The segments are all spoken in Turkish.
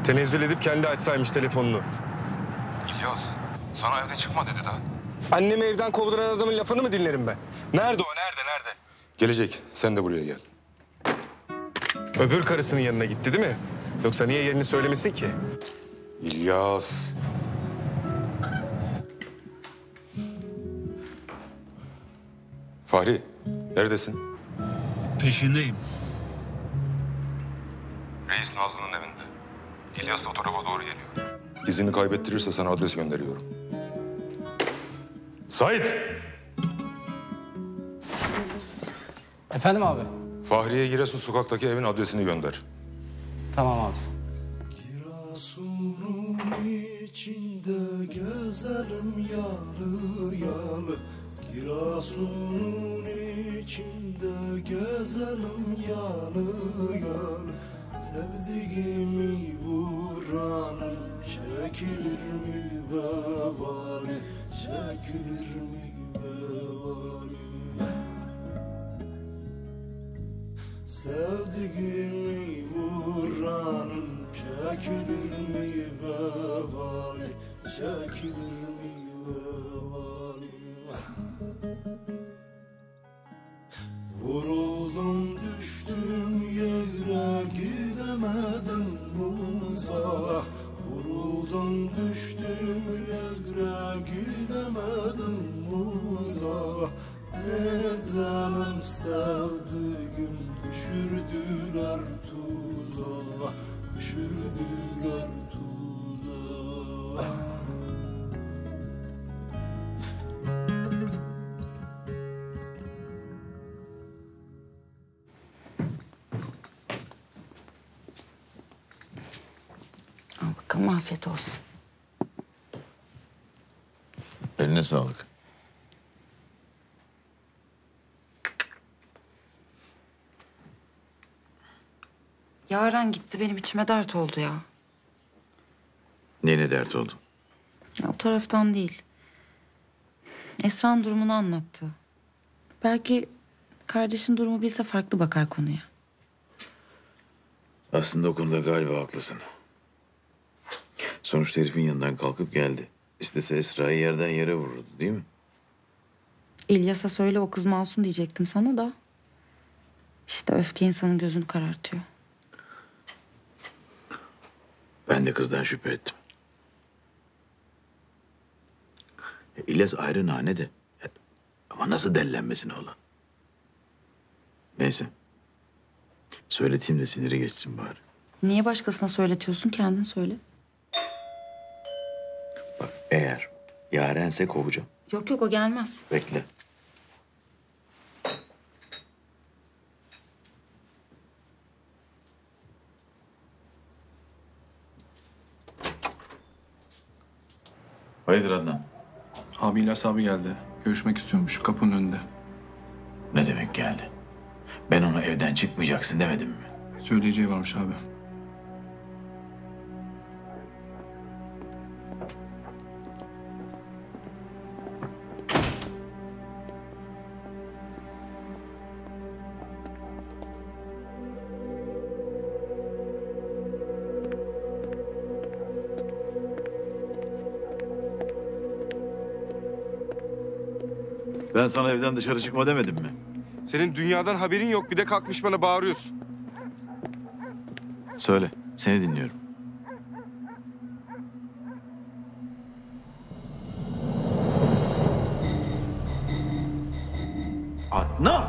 Tenezzül edip kendi açsaymış telefonunu. İlyas, sana evden çıkma dedi daha. Annemi evden kovduran adamın lafını mı dinlerim ben? Nerede o? Nerede? Gelecek, sen de buraya gel. Öbür karısının yanına gitti değil mi? Yoksa niye yerini söylemesin ki? İlyas. Fahri, neredesin? Peşindeyim. Reis Nazlı'nın evinde. İlyas o tarafa doğru geliyor. İzini kaybettirirse sana adres gönderiyorum. Sait! Efendim abi? Fahriye Giresun sokaktaki evin adresini gönder. Tamam abi. Giresun'un içinde gezelim yalı yalı. Giresun'un içinde gezelim yalı yalı. Sevdiğimi vuranım çekilir mi vebali? Çekilir mi vebali? Sevdiğimi vuranım çekilir mi vebali? Çekilir mi vebali? Vuruldum düştüm yere gidemedim uzağa. Vuruldum düştüm yere gidemedim uzağa. Nedenim sevdiğim düşürdüler tuzağa. Düşürdüler tuzağa. Al bakalım, afiyet olsun. Eline sağlık. Yaren gitti, benim içime dert oldu ya. Neyine dert oldu? Ya o taraftan değil. Esra'nın durumunu anlattı. Belki kardeşin durumu bilse farklı bakar konuya. Aslında o konuda galiba haklısın. Sonuçta herifin yanından kalkıp geldi. İstese Esra'yı yerden yere vururdu değil mi? İlyas'a söyle, o kız masum diyecektim sana da. İşte öfke insanın gözünü karartıyor. Ben de kızdan şüphe ettim. İlyas ayrı nane de. Ama nasıl dellenmesin oğlan? Neyse. Söyleteyim de siniri geçsin bari. Niye başkasına söyletiyorsun? Kendin söyle. Bak eğer Yarense kovacağım. Yok yok, o gelmez. Bekle. Hayırdır Adnan? Abi İlyas abi geldi. Görüşmek istiyormuş kapının önünde. Ne demek geldi? Ben ona evden çıkmayacaksın demedim mi? Söyleyeceği varmış abi. Ben sana evden dışarı çıkma demedim mi? Senin dünyadan haberin yok, bir de kalkmış bana bağırıyorsun. Söyle, seni dinliyorum. Adnan!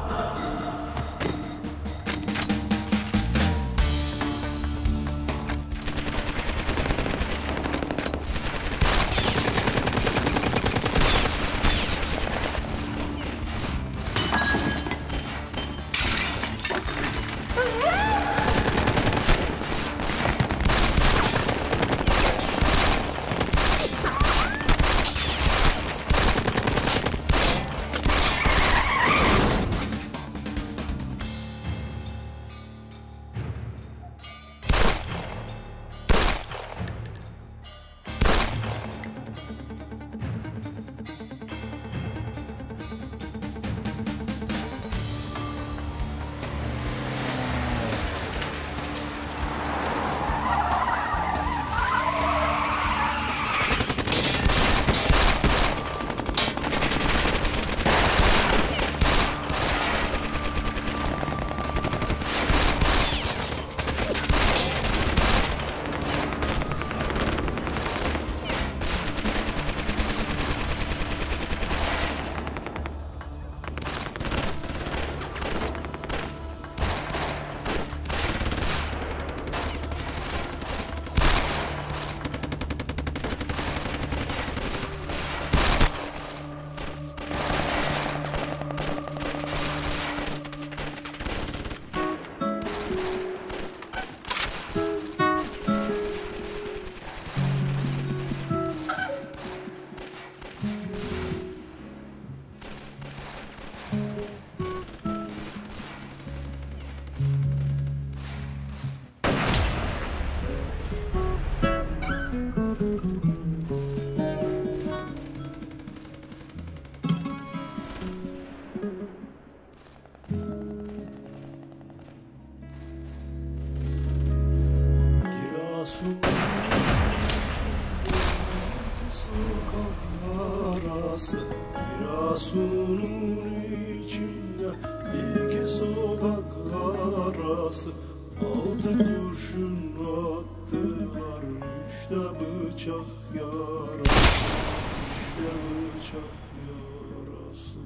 işte bıçak yarası, işte bıçak yarası.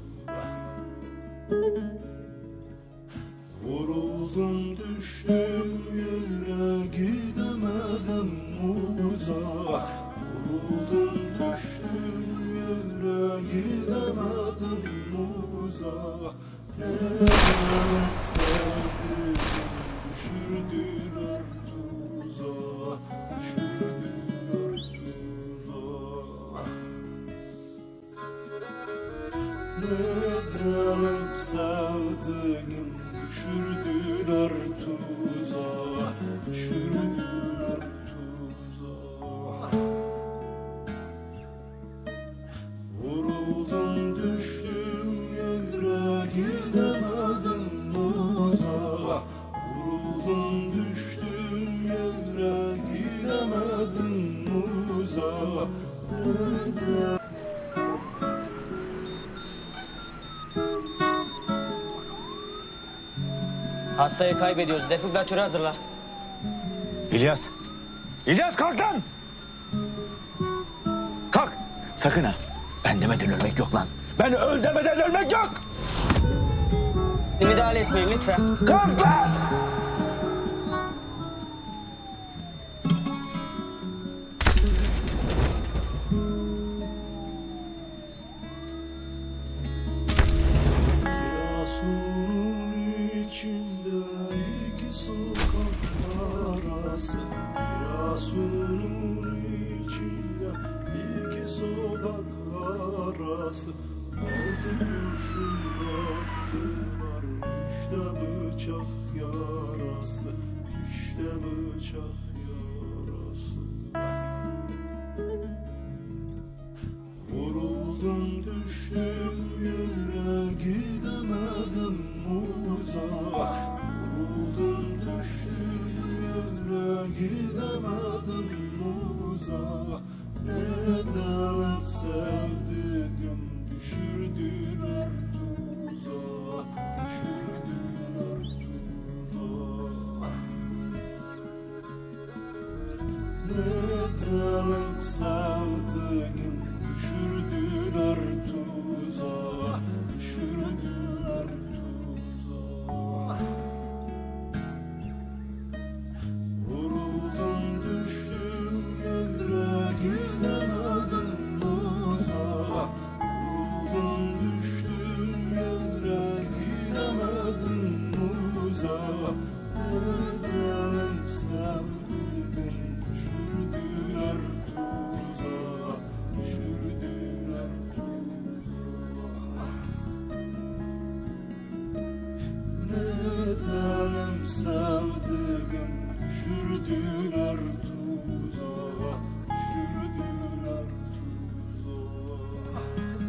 Vuruldum düştüm yere gidemedim uzağa. Vuruldum düştüm yere gidemedim uzağa. Neden sevdim düşürdüler tuzağa, düşürdüler tuzağa. Neden sevdim düşürdüler tuzağa, düşürdüler tuzağa. Vuruldum düştüm yere gidemedim uzağa. Vuruldum düştüm yere gidemedim uzağa. Neden? Hastayı kaybediyoruz. Defibrilatörü hazırla. İlyas. İlyas kalk lan! Kalk! Sakın ha. Ben demeden ölmek yok lan. Ben öl demeden ölmek yok! Müdahale etmeyin lütfen. Kalk lan! Yasunun içinde iki sokak arası. Yasunun içinde iki sokak arası. Altı kurşun attılar, işte bıçak yarası, işte bıçak yarası. Vuruldum düştüm yere gidemedim uzağa. Vuruldum düştüm yere gidemedim uzağa. Neden sevdiğim düşürdüler tuzağa, düşürdüler tuzağa. Neden sevdiğim düşürdüler tuzağa, düşürdüler tuzağa. Vuruldum düştüm yere gidemedim uzağa. Vuruldum düştüm yere gidemedim uzağa. Neden sevdiğim düşürdüler tuzağa, düşürdüler tuzağa. Neden sevdiğim düşürdüler tuzağa, düşürdüler tuzağa.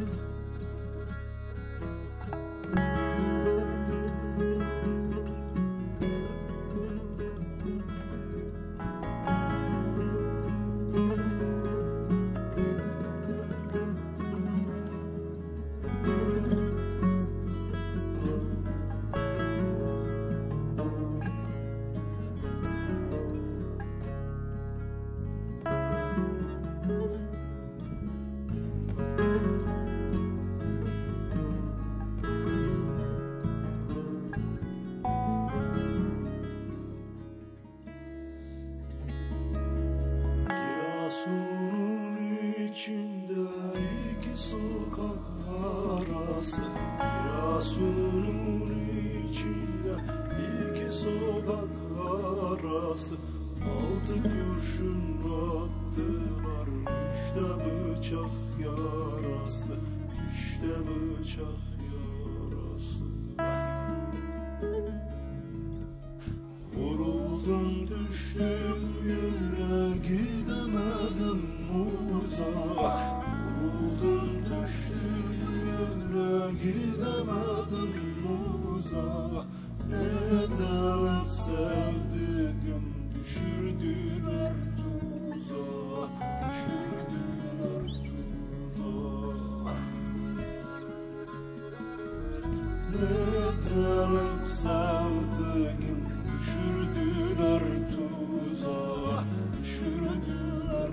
Yasunun içinde iki sokak arası. Yasunun içinde iki sokak arası. Altı kurşun attılar, işte bıçak yarası, işte bıçak yarası. Vuruldum düştüm yere gidemedim uzağa. Vuruldum düştüm yere gidemedim uzağa. Neden sevdiğim düşürdüler tuzağa, düşürdüler tuzağa. Neden sevdiğim düşürdüler tuzağa, düşürdüler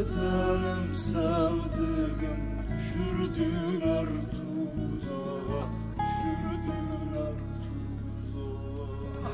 tanem sevdiğim düşürdüler tuzağa, düşürdüler tuzağa.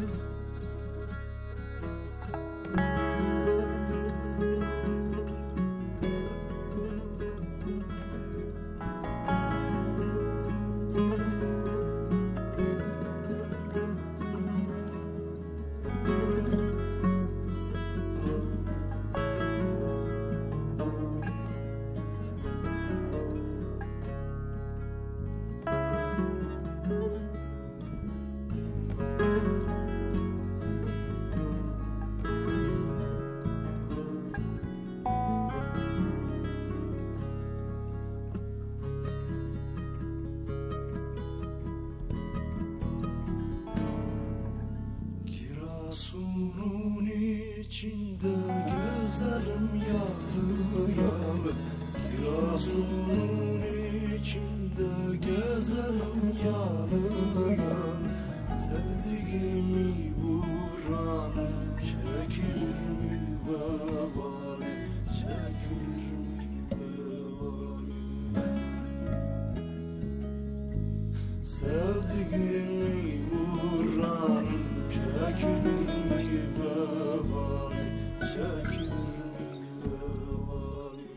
Giresun'un içinde gezelim yalı yalı, Giresun'un içinde gezelim yalı yalı. Sevdiğimi vuranım çekilir mi vebali, çekilir mi vebali. Sevdiğimi vuranım çekilir mi vebali, çekilir mi vebali.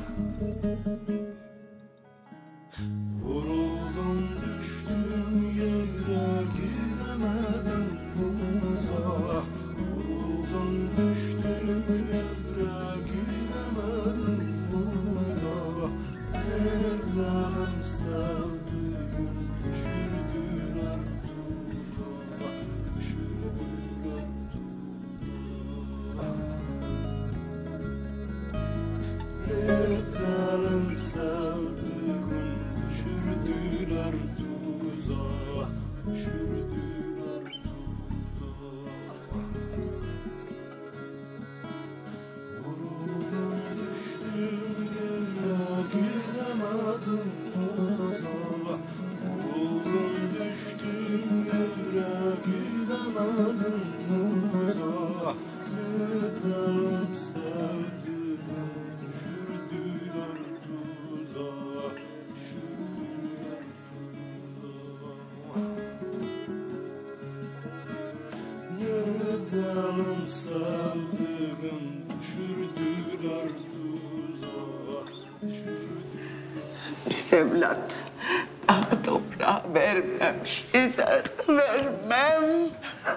Vuruldum düştüm yere gidemedim uzağa, vuruldum düştüm yere gidemedim uzağa. Edelim sevdiğim düşürdüler tuzağa, düşürdüler tuzağa. Edelim sevdiğim düşürdüler tuzağa, düşürdüler tuzağa. Vuruldum düştüm yere gidemedim uzağa, vuruldum düştüm yere gidemedim uzağa. Edelim sevdiğim düşürdüler tuzağa, düşürdüler tuzağa. Edelim sevdiğim düşürdüler tuzağa, düşürdüler. Bir evlat daha toprağa vermemişiz, vermem.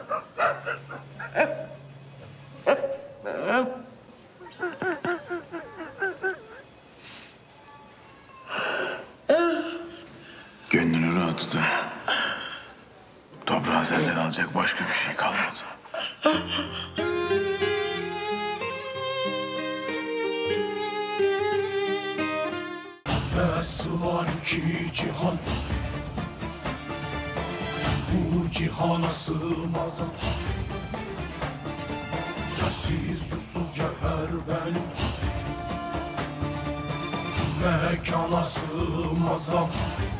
Gönlünü rahat tut. Toprağı senden alacak başka bir şey kalmadı. Nasıl var ki cihan, bu cihana sığmaz. Yersiz yursuz cevher benim, mekana sığmaz.